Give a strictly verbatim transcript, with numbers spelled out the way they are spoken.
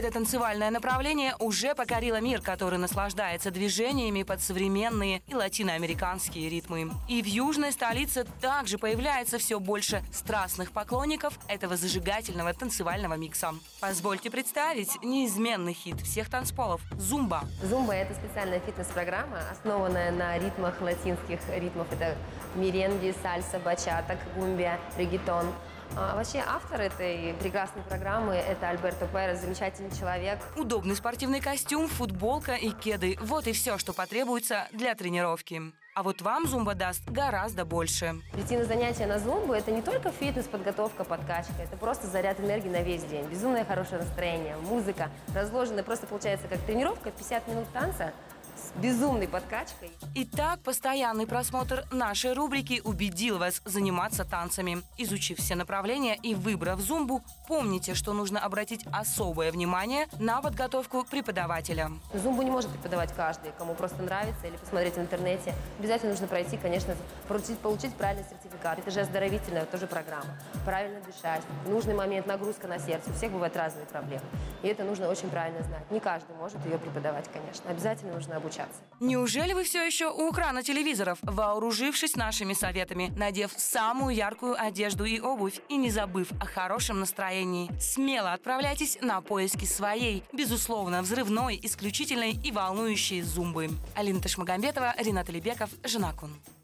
Это танцевальное направление уже покорило мир, который наслаждается движениями под современные и латиноамериканские ритмы. И в южной столице также появляется все больше страстных поклонников этого зажигательного танцевального микса. Позвольте представить неизменный хит всех танцполов – зумба. Зумба – это специальная фитнес-программа, основанная на ритмах латинских ритмов. Это меренги, сальса, бачата, кумбия, реггетон. А вообще автор этой прекрасной программы – это Альберто Перес, замечательный человек. Удобный спортивный костюм, футболка и кеды – вот и все, что потребуется для тренировки. А вот вам зумба даст гораздо больше. Прийти на занятия на зумбу – это не только фитнес, подготовка, подкачка. Это просто заряд энергии на весь день. Безумное хорошее настроение, музыка, разложенная просто получается как тренировка, пятьдесят минут танца с безумной подкачкой. Итак, постоянный просмотр нашей рубрики убедил вас заниматься танцами. Изучив все направления и выбрав зумбу, помните, что нужно обратить особое внимание на подготовку преподавателя. Зумбу не может преподавать каждый, кому просто нравится или посмотреть в интернете. Обязательно нужно пройти, конечно, получить, получить правильный сертификат. Это же оздоровительная тоже программа. Правильно дышать, в нужный момент нагрузка на сердце. У всех бывают разные проблемы. И это нужно очень правильно знать. Не каждый может ее преподавать, конечно. Обязательно нужно обучаться. Неужели вы все еще у экрана телевизоров, вооружившись нашими советами, надев самую яркую одежду и обувь и не забыв о хорошем настроении? Смело отправляйтесь на поиски своей, безусловно, взрывной, исключительной и волнующей зумбы. Алина Ташмагамбетова, Ринат Алибеков, Женакун.